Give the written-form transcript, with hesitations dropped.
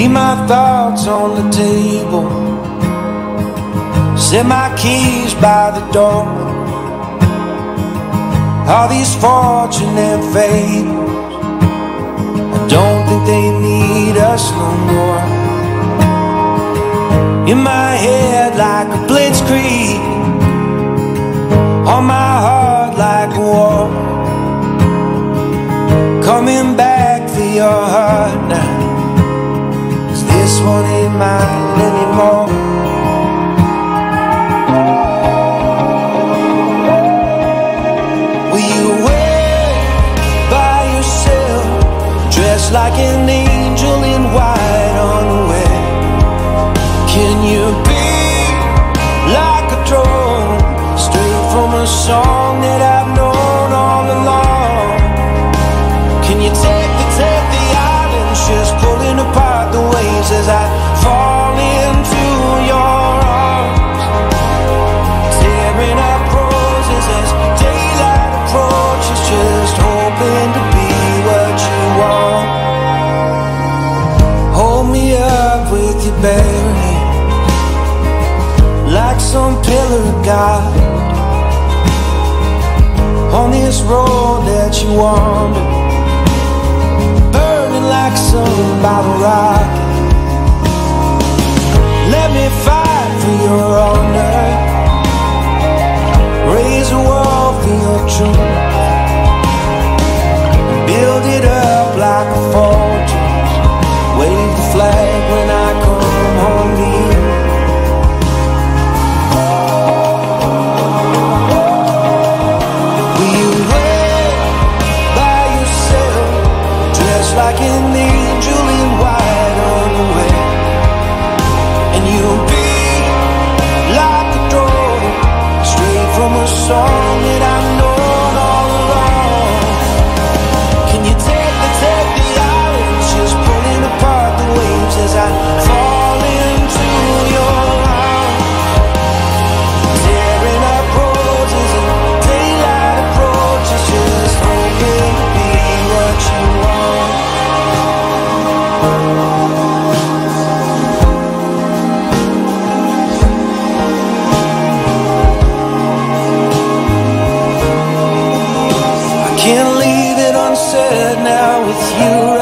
leave my thoughts on the table, set my keys by the door. All these fortune and fables, I don't think they need us no more. In my head like a blitzkrieg, on my heart like a war. Coming back for your heart now, 'cause this one ain't mine anymore. Will you wait by yourself, dressed like an angel in white on the way? Can you be like a drone, straight from a song that I've known all along? Can you take the islands, just pulling apart the waves as I fall into your arms, tearing up roses as daylight approaches, just hoping to be what you want. Hold me up with your bare hand, like some pillar of God, on this road that you wander, burning like some bottle rocket. Let me fight for your honor, raise a wall for your truth, build it up like a fortress, wave the flag when I come home to you. Like an angel in white on the way, and you'll be like a drone, straight from a song that I've known all along. Can you take the islands, just pulling apart the waves as I fall into your arms, tearing up roses and daylight approaches, just hoping to be what you want. Can't leave it unsaid now with you.